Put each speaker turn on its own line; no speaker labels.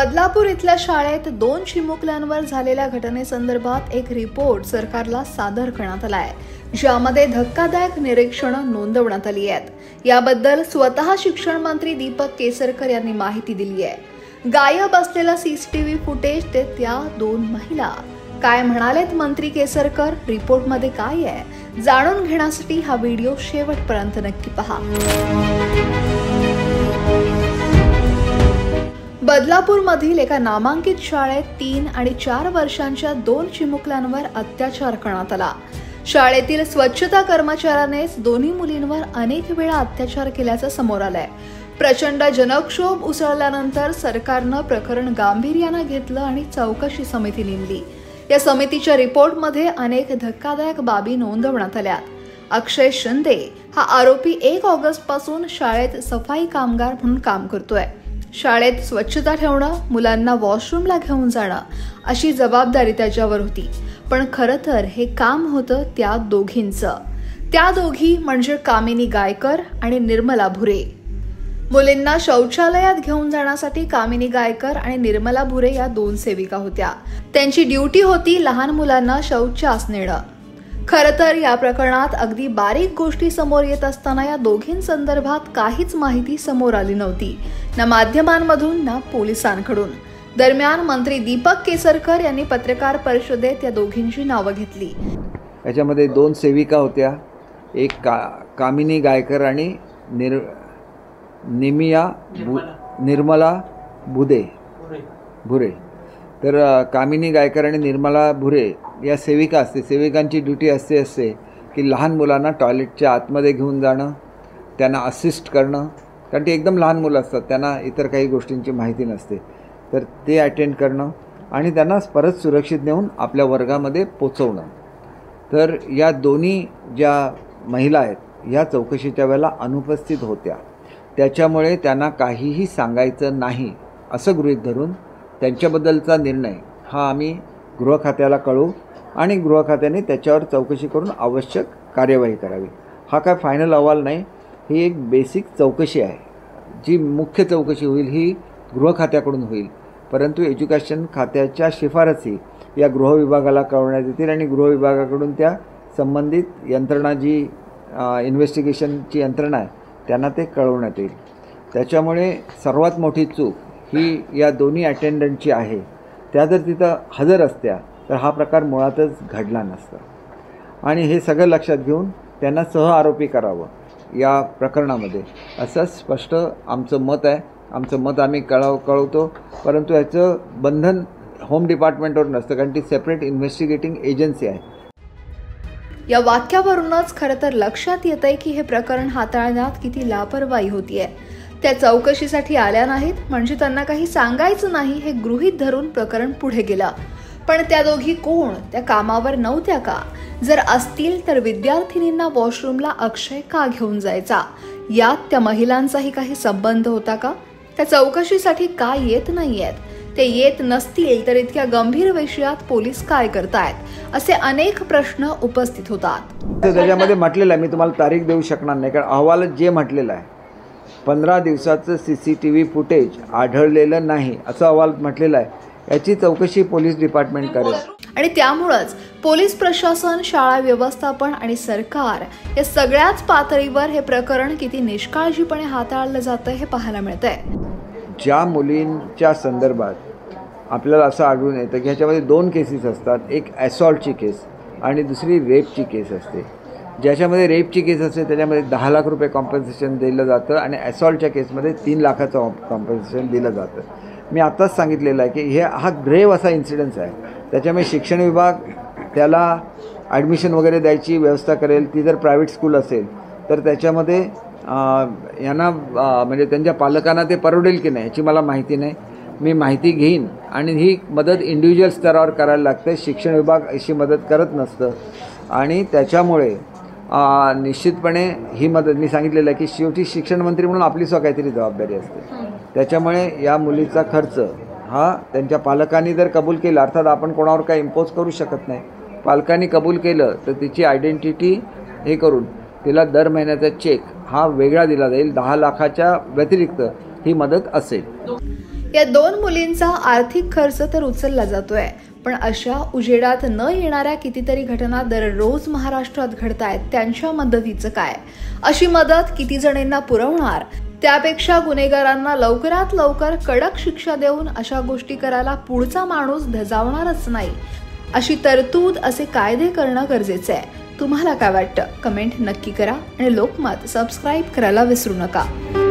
बदलापूर इथल्या शाळेत 2 चिमुकल्यांवर झालेल्या घटनेसंदर्भात एक रिपोर्ट सरकारला सादर करण्यात आला आहे, ज्यामध्ये धक्कादायक निरीक्षणं नोंदवण्यात आली आहेत। याबद्दल स्वतः शिक्षण मंत्री दीपक केसरकर यांनी माहिती दिली आहे। गायब असलेला सीसीटीव्ही फुटेज ते त्या 2 महिला काय म्हणालेत मंत्री केसरकर, रिपोर्टमध्ये काय आहे जाणून घेण्यासाठी हा व्हिडिओ शेवटपर्यंत नक्की पहा। बदलापूरमधील एका नामांकित शाळेत 3 आणि 4 वर्षांच्या 2 चिमुकल्यांवर अत्याचार करण्यात आला। शाळेतील स्वच्छता कर्मचाऱ्यानेच दोन्ही मुलींवर अनेक वेळा अत्याचार केल्याचं समोर आलंय। प्रचंड जनक्षोभ उसळल्यानंतर सरकारनं प्रकरण गांभीर्यानं घेतलं आणि चौकशी समिती नेमली। या समितीच्या रिपोर्टमध्ये अनेक धक्कादायक बाबी नोंदवण्यात आल्या। अक्षय शिंदे हा आरोपी 1 ऑगस्ट पासून शाळेत सफाई कामगार म्हणून काम करतोय। शाळेत स्वच्छता ठेवणं, मुलांना वॉशरूमला घेऊन जाणं अशी जबाबदारी त्याच्यावर होती। पण खरं तर हे काम होतं त्या दोघींचं। त्या दोघी म्हणजे कामिनी गायकर आणि निर्मला भुरे। मुलींना शौचालयात घेऊन जाण्यासाठी कामिनी गायकर आणि निर्मला भुरे या 2 सेविका होत्या। त्यांची ड्युटी होती लहान मुलांना शौचास नेणं। खरं तर या प्रकरणात अगदी बारीक गोष्टी समोर येत असताना या दोघींसंदर्भात काहीच माहिती समोर आली नव्हती, ना माध्यमांमधून ना पोलिसांकडून। दरम्यान मंत्री दीपक केसरकर यांनी पत्रकार परिषदेत या दोघींची नावं घेतली।
याच्यामध्ये 2 सेविका होत्या, एक कामिनी गायकर आणि निर्मला भुरे। तर कामिनी गायकर आणि निर्मला भुरे या सेविका असते। सेविकांची ड्युटी असते की लहान मुलांना टॉयलेटच्या आतमध्ये घेऊन जाणं, त्यांना असिस्ट करणं, कारण ते एकदम लहान मुलं असतात, त्यांना इतर काही गोष्टींची माहिती नसते, तर ते अटेंड करणं आणि त्यांना परत सुरक्षित नेऊन आपल्या वर्गामध्ये पोचवणं। तर या दोन्ही ज्या महिला आहेत ह्या चौकशीच्या वेळेला अनुपस्थित होत्या, त्याच्यामुळे त्यांना काहीही सांगायचं नाही असं गृहीत धरून त्यांच्याबद्दलचा निर्णय हा आम्ही गृह खात्याला कळवू आणि गृह खात्याने त्याच्यावर चौकशी करून आवश्यक कार्यवाही करावी। हा काय फायनल अहवाल नाही, ही एक बेसिक चौकशी आहे। जी मुख्य चौकशी होईल ही गृह खात्याकडून होईल, परंतु एज्युकेशन खात्याच्या शिफारसी या गृह विभागाला कळवण्यात येतील आणि गृह विभागाकडून त्या संबंधित यंत्रणा जी इन्व्हेस्टिगेशनची यंत्रणा आहे त्यांना ते कळवण्यात येईल। त्याच्यामुळे सर्वात मोठी चूक ही या दोन्ही अटेंडंटची आहे। त्या जर तिथं हजर असत्या तर हा प्रकार मुळातच घडला नसता आणि हे सगळं लक्षात घेऊन त्यांना सहआरोपी करावं या प्रकरणामध्ये असं स्पष्ट आमचं मत आहे। आमचं मत आम्ही कळवतो, परंतु याचं बंधन होम डिपार्टमेंटवर नसतं, कारण ती सेपरेट इन्व्हेस्टिगेटिंग एजन्सी आहे।
या वाक्यावरूनच खरं तर लक्षात येतंय की हे प्रकरण हाताळण्यात किती लापरवाही होतीये। त्या चौकशीसाठी आल्या नाहीत म्हणजे त्यांना काही सांगायचं नाही हे गृहीत धरून प्रकरण पुढे गेलं। पण त्या दोघी कोण? त्या कामावर नव्हत्या का? जर असतील तर विद्यार्थिनींना वॉशरूमला अक्षय का घेऊन जायचा? यात त्या महिलांचाही काही संबंध होता का? त्या चौकशीसाठी का येत नाहीयेत? ते येत नसतील तर इतक्या गंभीर विषयात पोलीस काय करतायत? असे अनेक प्रश्न उपस्थित होतात।
त्याच्यामध्ये म्हटलेलं आहे, मी तुम्हाला तारीख देऊ शकणार नाही, कारण अहवालात जे म्हटलेलं आहे 15 दिवसाचं CCTV फुटेज आढळलेलं नाही असं अहवाल म्हटलेलं आहे। याची चौकशी पोलीस डिपार्टमेंट करेल
आणि त्यामुळेच पोलीस प्रशासन, शाळा व्यवस्थापन आणि सरकार या सगळ्याच पातळीवर हे प्रकरण किती निष्काळजीपणे हाताळलं जातं हे पाहायला मिळतंय।
ज्या मुलींच्या संदर्भात आपल्याला असं आढळून येतं की ह्याच्यामध्ये 2 केसेस असतात, एक असॉल्टची केस आणि दुसरी रेपची केस असते। ज्याच्यामध्ये रेपची केस असते त्याच्यामध्ये 10 लाख रुपये कॉम्पन्सेशन दिलं जातं आणि असॉल्टच्या केसमध्ये 3 लाखाचं कॉम्पन्सेशन दिलं जातं। मी आत्ताच सांगितलेलं आहे की हा ग्रेव्ह असा इन्सिडन्स आहे, त्याच्यामुळे शिक्षण विभाग त्याला ॲडमिशन वगैरे द्यायची व्यवस्था करेल। ती जर प्रायव्हेट स्कूल असेल तर त्याच्यामध्ये यांना म्हणजे त्यांच्या पालकांना ते परवडेल की नाही याची मला माहिती नाही। मी माहिती घेईन आणि ही मदत इंडिव्हिज्युअल स्तरावर करायला लागते, शिक्षण विभाग अशी मदत करत नसतं आणि त्याच्यामुळे निश्चितपणे ही मदत मी सांगितलेलं आहे की शेवटी शिक्षण मंत्री म्हणून आपली काहीतरी जबाबदारी असते। त्याच्यामुळे या मुलीचा खर्च हा त्यांच्या पालकांनी जर कबूल केला, अर्थात आपण कोणावर काही इम्पोज करू शकत नाही, पालकांनी कबूल केलं तर तिची आयडेंटिटी हे करून तिला दर महिन्याचा चेक हा वेगळा दिला जाईल। 10 लाखाच्या व्यतिरिक्त ही मदत असेल।
या 2 मुलींचा आर्थिक खर्च तर उचलला जातोय, पण अशा उजेडात न येणाऱ्या कितीतरी घटना दररोज महाराष्ट्रात घडतायत. त्यांच्या मदतीचं काय? अशी मदत किती जणांना पुरवणार? त्यापेक्षा गुन्हेगारांना लवकरात लवकर कडक शिक्षा देऊन अशा गोष्टी करायला पुढचा माणूस धजावणारच नाही, अशी तरतूद, असे कायदे करणं गरजेचं आहे. तुम्हाला काय वाटतं? कमेंट नक्की करा आणि लोकमत सबस्क्राईब करायला विसरू नका.